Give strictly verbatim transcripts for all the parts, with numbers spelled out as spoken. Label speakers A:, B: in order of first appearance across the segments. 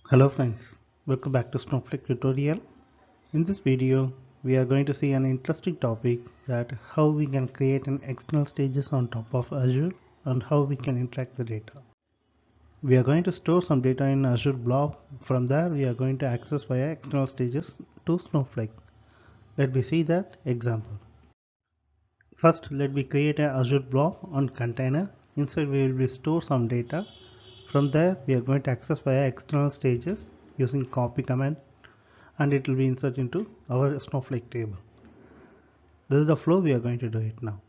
A: Hello friends, welcome back to Snowflake tutorial. In this video, we are going to see an interesting topic that how we can create an external stages on top of Azure and how we can interact the data. We are going to store some data in Azure Blob. From there, we are going to access via external stages to Snowflake. Let me see that example. First, let me create an Azure Blob on container. Inside, we will be store some data. From there, we are going to access via external stages using copy command, and it will be inserted into our Snowflake table. This is the flow we are going to do it now.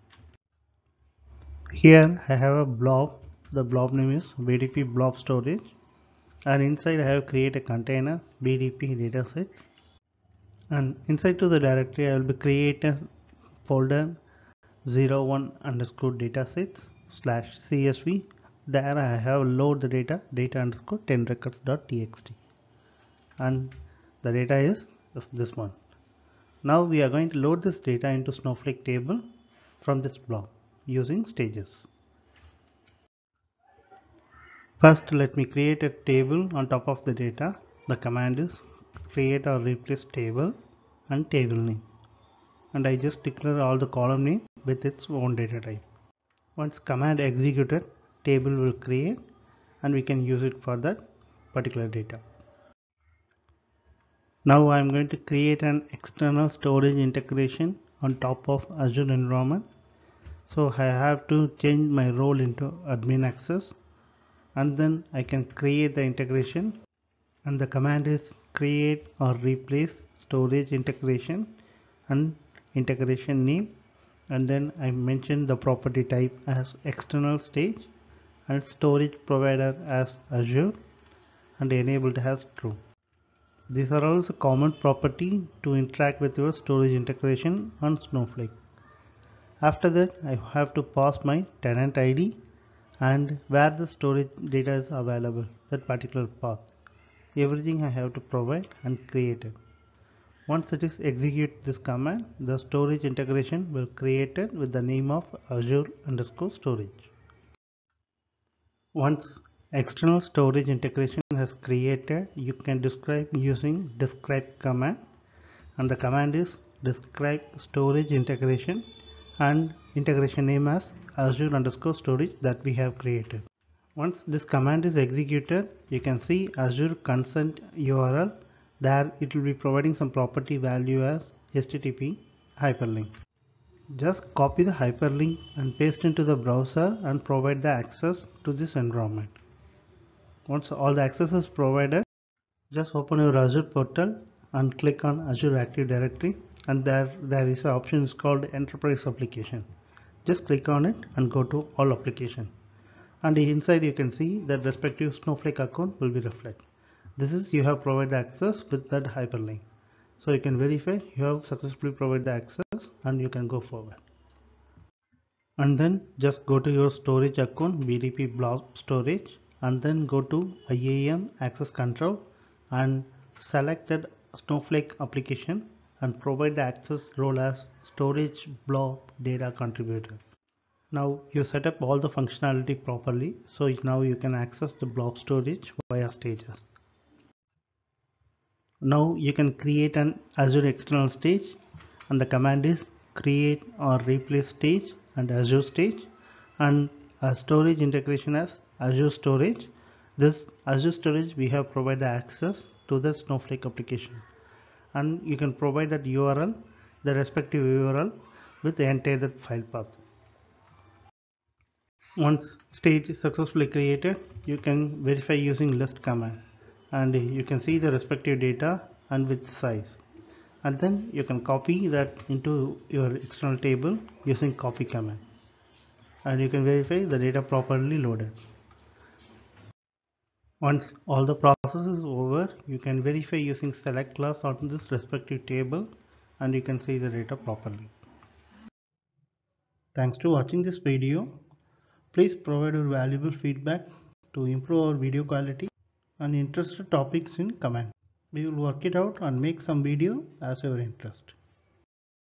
A: Here I have a blob. The blob name is B D P blob storage, and inside I have created a container B D P datasets, and inside to the directory I will be create a folder zero one underscore datasets slash csv. There I have load the data data underscore ten records dot txt, and the data is this one. Now we are going to load this data into Snowflake table from this blob using stages. First, let me create a table on top of the data. The command is create or replace table and table name, and I just declare all the column name with its own data type. Once command executed, table will create and we can use it for that particular data. Now I am going to create an external storage integration on top of Azure environment. So I have to change my role into admin access, and then I can create the integration, and the command is create or replace storage integration and integration name, and then I mention the property type as external stage and storage provider as Azure and enabled as true. These are also common property to interact with your storage integration on Snowflake. After that, I have to pass my tenant I D and where the storage data is available, that particular path. Everything I have to provide and create it. Once it is execute this command, the storage integration will create it with the name of Azure underscore storage. Once external storage integration has created, you can describe using describe command, and the command is describe storage integration and integration name as Azure underscore storage that we have created. Once this command is executed, you can see Azure consent U R L. There it will be providing some property value as H T T P hyperlink. Just copy the hyperlink and paste into the browser and provide the access to this environment. Once all the access is provided, just open your Azure portal and click on Azure Active Directory, and there there is an option is called Enterprise Application. Just click on it and go to all application, and inside you can see that respective Snowflake account will be reflected. This is you have provided access with that hyperlink. So you can verify you have successfully provided the access and you can go forward. And then just go to your storage account B D P blob storage, and then go to I A M access control and select that Snowflake application and provide the access role as storage blob data contributor. Now you set up all the functionality properly, so now you can access the blob storage via stages. Now you can create an Azure external stage, and the command is create or replace stage and Azure stage, and a storage integration as Azure storage. This Azure storage we have provided access to the Snowflake application, and you can provide that U R L, the respective U R L with the entire file path. Once stage is successfully created, you can verify using list command, and you can see the respective data and with size, and then you can copy that into your external table using copy command, and you can verify the data properly loaded. Once all the process is over, you can verify using select class on this respective table, and you can see the data properly. Thanks to watching this video. Please provide your valuable feedback to improve our video quality and interested topics in comment. We will work it out and make some video as your interest.